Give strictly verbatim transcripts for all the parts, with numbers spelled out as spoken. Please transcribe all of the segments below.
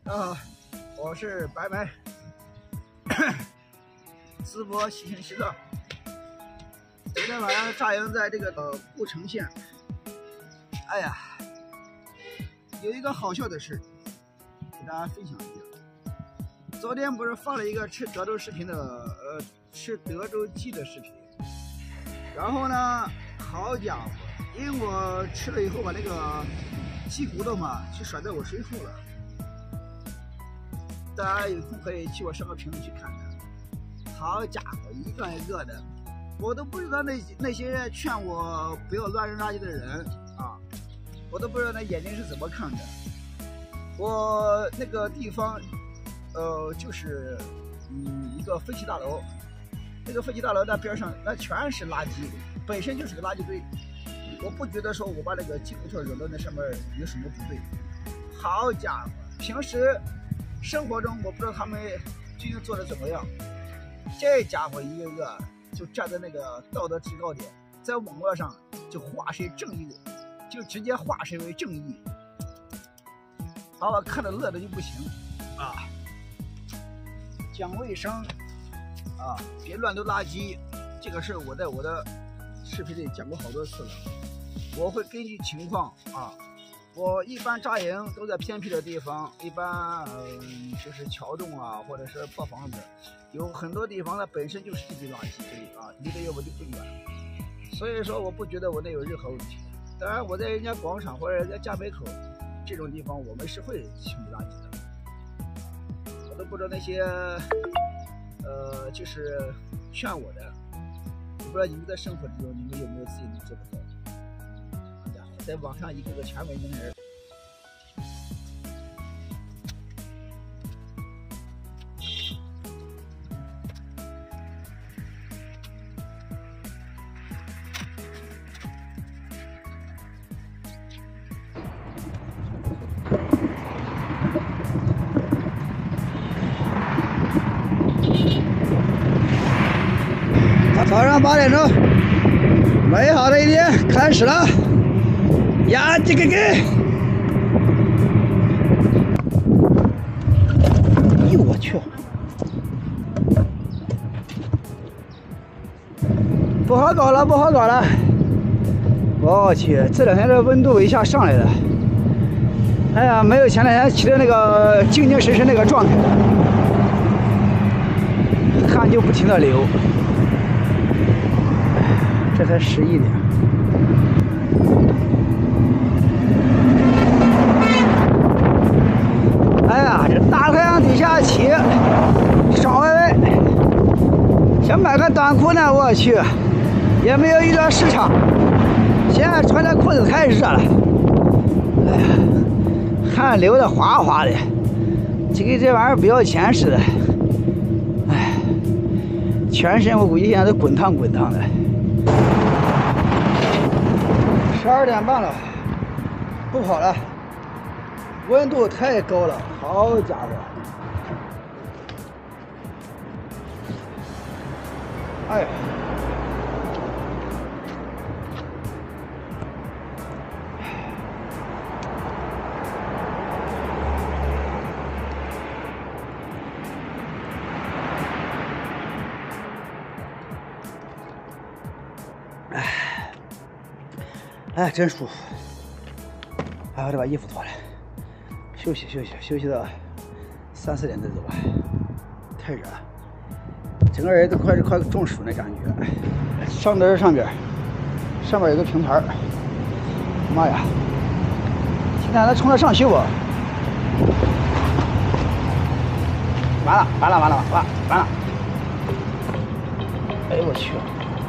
啊，我是白白，淄博西城西藏。昨天晚上扎营在这个呃故城县。哎呀，有一个好笑的事，给大家分享一下。昨天不是发了一个吃德州视频的呃吃德州鸡的视频，然后呢，好家伙，因为我吃了以后把那个鸡骨头嘛，去甩在我水库了。大家有空可以去我上个评论区看看。好家伙，一个一个的，我都不知道那那些劝我不要乱扔垃圾的人啊，我都不知道那眼睛是怎么看的。我那个地方，呃，就是嗯一个废弃大楼，那个废弃大楼那边上那全是垃圾，本身就是个垃圾堆。我不觉得说我把那个鸡骨头扔到那上面有什么不对。好家伙，平时生活中我不知道他们究竟做的怎么样，这家伙一个个就站在那个道德制高点，在网络上就化身正义，就直接化身为正义，把我看得乐的就不行啊！讲卫生啊，别乱丢垃圾，这个事我在我的视频里讲过好多次了。我会根据情况啊。我一般扎营都在偏僻的地方，一般嗯、呃、就是桥洞啊，或者是破房子，有很多地方它本身就是一堆垃圾堆啊，离得要不就不远，所以说我不觉得我那有任何问题。当然我在人家广场或者人家家门口这种地方，我们是会清理垃圾的。我都不知道那些呃就是劝我的，我不知道你们在生活之中你们有没有自己能做得到。在网上一个个全文名人。早上八点钟，美好的一天开始了。呀，这个个！哎呦我去！不好搞了，不好搞了！我去，这两天这温度一下上来了。哎呀，没有前两天骑的那个精精神神那个状态，汗就不停的流。这才十一点。哎呀，这大太阳底下骑，爽歪歪。想买个短裤呢，我去，也没有遇到市场。现在穿这裤子太热了，哎呀，汗流的哗哗的，这跟这玩意儿不要钱似的。哎，全身我估计现在都滚烫滚烫的。十二点半了，不跑了。温度太高了，好家伙！哎呀，哎，哎，真舒服。哎，我得把衣服脱了。休息休息休息到三四点再走吧，太热了，整个人都快快中暑那感觉。上灯上边，上面有个平台，妈呀！现在还冲着上去不？完了完了完了完了完了！哎呦我去！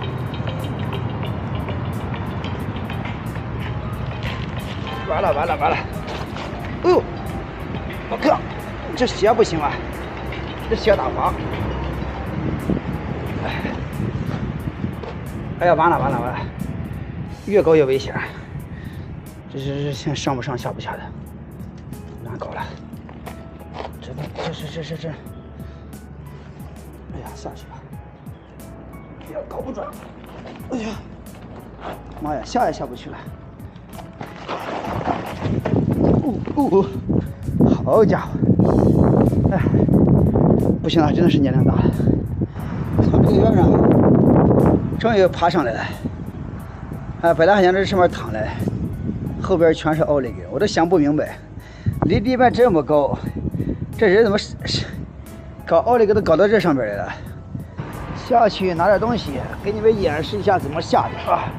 完了完了完了！哎呦！我靠，这鞋不行啊，这鞋打滑。哎，哎呀，完了完了完了，越高越危险。这这这现在上不上下不下的，难搞了。这这这这这这，哎呀，下去吧。哎呀，搞不准。哎呀，妈呀，下也下不去了。哦哦。好家伙！ 哎，不行了，真的是年龄大了。从这个院上终于爬上来了。哎，本来还想在上面躺嘞，后边全是奥利给，我都想不明白，离地板这么高，这人怎么搞奥利给都搞到这上边来了？下去拿点东西，给你们演示一下怎么下的啊！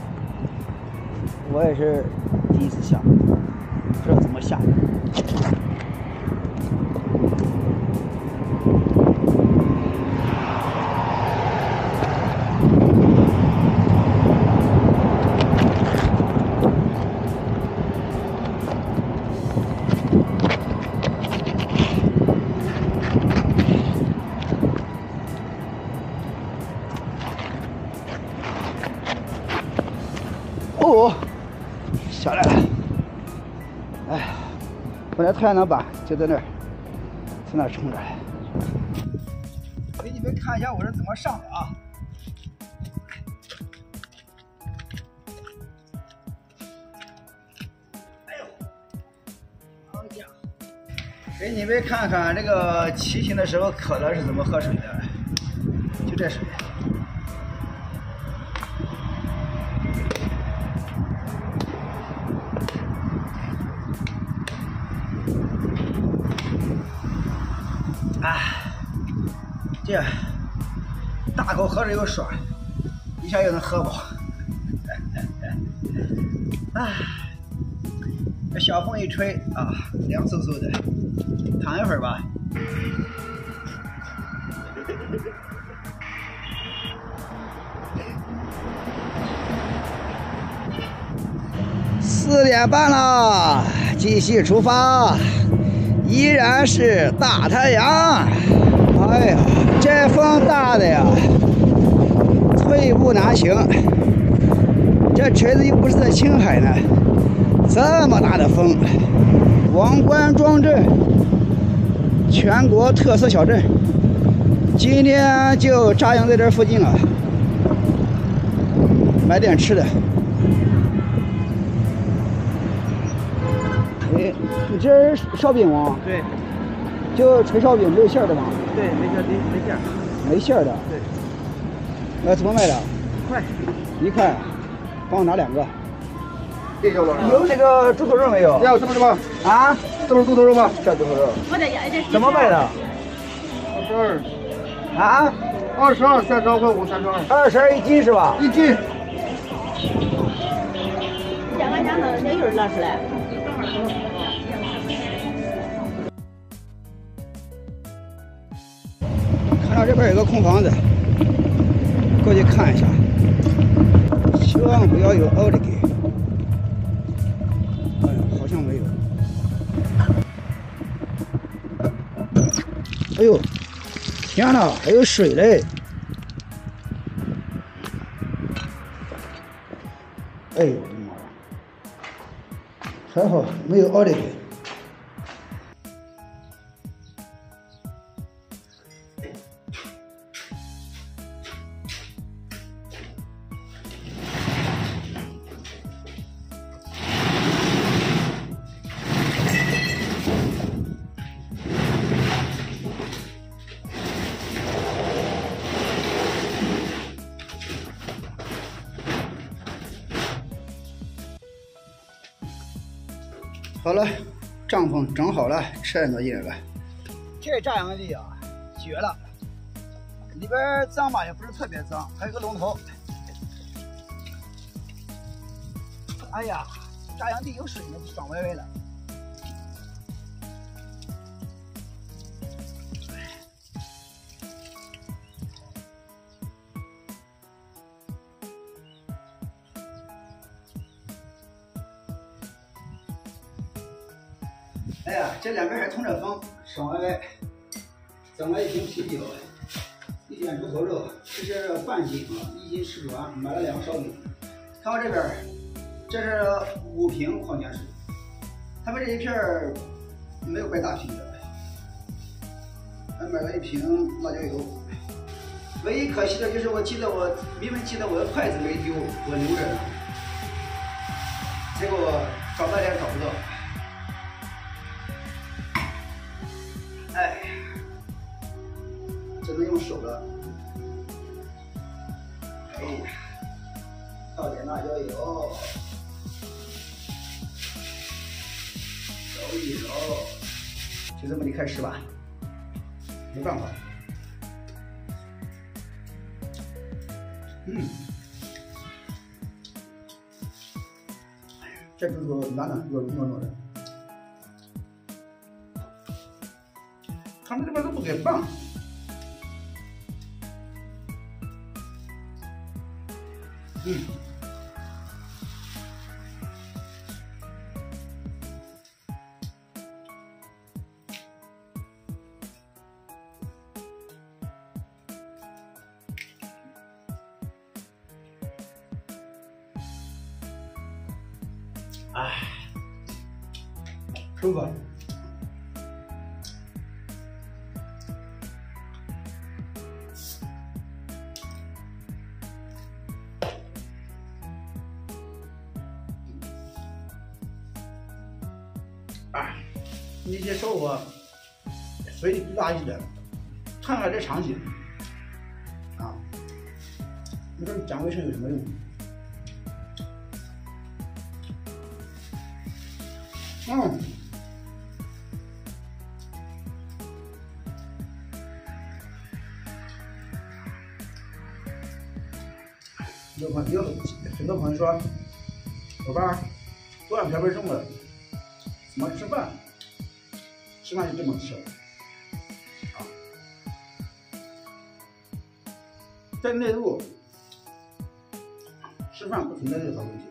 我也是第一次下，不知道怎么下的。哦，下来了。哎，本来太阳能板就在那儿，在那儿冲着。给你们看一下我是怎么上的啊！哎呦，好家伙！给你们看看这个骑行的时候可乐是怎么喝水的，就这水。哎，这大口喝着又爽，一下又能喝饱。哎，这小风一吹啊，凉飕飕的，躺一会儿吧。四点半了，继续出发。依然是大太阳，哎呀，这风大的呀，寸步难行。这锤子又不是在青海呢，这么大的风。王官庄镇，全国特色小镇，今天就扎营在这附近了，买点吃的。哎，你这是烧饼吗？ 对， 就纯烧饼，没有馅儿的吗？ 对，没馅没没馅儿， 没馅儿的。 对。 那怎么卖的？ 一块。 一块，帮我拿两个。 这叫多少？ 有那个猪头肉没有？ 要这么什么？ 啊？ 都是猪头肉吗？ 这猪头肉。 我得要一点。 怎么卖的？ 二十二。 啊？ 二十二，三十二块五，三十二。 二十二一斤是吧？ 一斤。 两块钱的，这一会儿拿出来。 看到这边有个空房子，过去看一下，希望不要有奥利给。哎呀，好像没有。哎呦，天哪，还有水嘞！哎呦我的妈呀！还好没有奥利给。好了，帐篷整好了，车也挪进来了。这扎营地啊，绝了！里边脏吧也不是特别脏，还有个龙头。哎呀，扎营地有水呢，爽歪歪了。哎呀，这两边还通着风，爽歪歪。整了一瓶啤酒，一点猪头肉，这是半斤啊，一斤吃不完，买了两个烧饼。看我这边，这是五瓶矿泉水，他们这一片没有卖大瓶的，还买了一瓶辣椒油。唯一可惜的就是我记得我明明记得我的筷子没丢，我留着呢，结果找半天找不到。 哎，只能用手了。哎呀，倒点辣椒油，揉一揉，就这么离开吃吧，没办法。嗯，这猪头软软软糯糯的，他们这边都不给放。嗯，哎，舒服。哎，你这手我水里不大一点，看看这场景啊，你说讲卫生有什么用？嗯，有朋友很多朋友说，老伴儿多两条卫生了。怎么吃饭？吃饭就这么吃啊！在内陆吃饭不存在这个问题。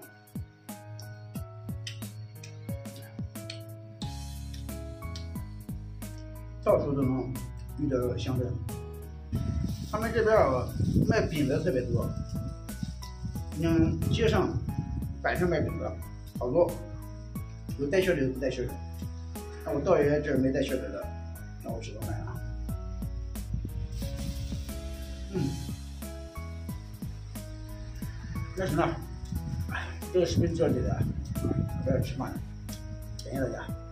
到处都能遇到这个乡镇，他们这边啊卖饼的特别多，你看街上摆上卖饼的好多。有带血的，有不带血的。那我道爷这儿没带血的的，那我只能买了。嗯，那行了，哎，这个视频就到这里了，我要吃饭了，感谢大家。